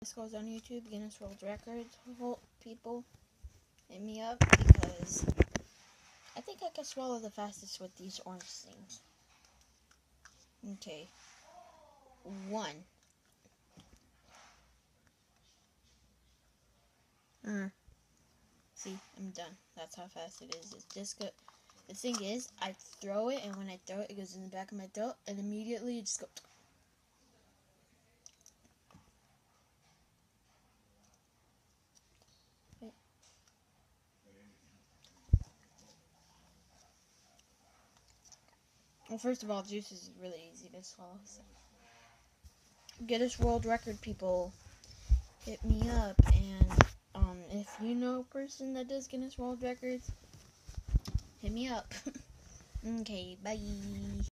This goes on YouTube, Guinness World Records. People, hit me up because I think I can swallow the fastest with these orange things. Okay. 1. See, I'm done. That's how fast it is. It's just good. The thing is, I throw it, and when I throw it, it goes in the back of my throat, and immediately it just goes. Wait. Well, first of all, juice is really easy to swallow. So. Guinness World Record people, hit me up, and if you know a person that does Guinness World Records, hit me up. Okay, bye.